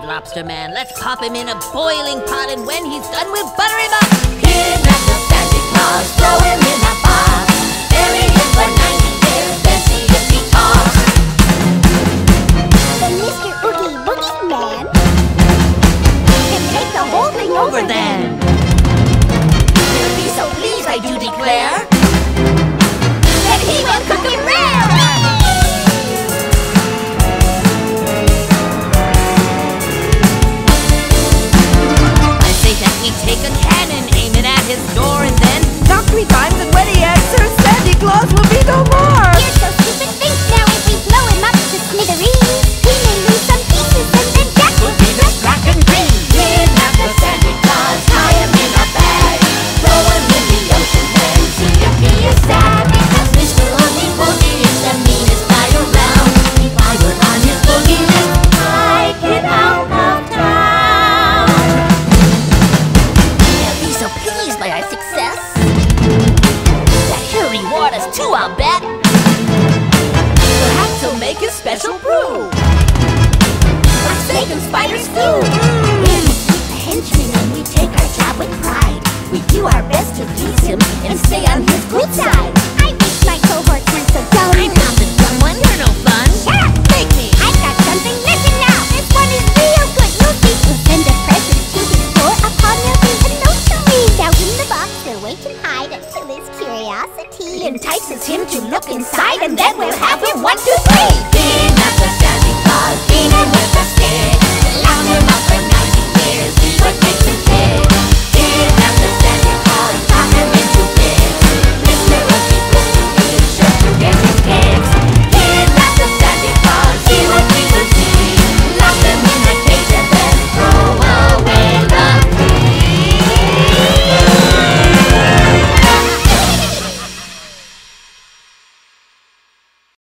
lobster man. Let's pop him in a boiling pot, and when he's done, we'll butter him up. Kidnap the Sandy Claws, throw him in a box. Bury him for 90 years, then see if he talks. The Mr. Oogie Boogie Man can take the whole thing over then. He'll be so pleased, I do declare, that he will cook it rare. I say that we take a cannon, aim it at his door, and then knock 3 times, and when he answers, Sandy Claus will be no more. You're so stupid, think now if we blow him up to smithereens, we may lose some pieces, and then Jack will be the crack and cream. Kidnap the Sandy Claws, tie him in a bag, throw him in the ocean, then see if he is sad. Because Mr. Oogie Boogie is the meanest guy around. If I were on his boogie list, I'd get out of town. he'll be so pleased by our success that he'll reward us too, I'll bet. Perhaps he'll make his special brew of steak and spider stew. A henchman, and we take our job with pride. We do our best to please him and stay on his good side. I wish my cohorts weren't so dumb. I'm not the dumb one, you're no fun. Shut up! Take me. I've got something, listen now! This one is real good, you'll see. We'll send a present to his door upon there'll be a note to read. Now in the box we'll wait and hide until his curiosity Entices him to look inside, and then we'll have him 1, 2, 3.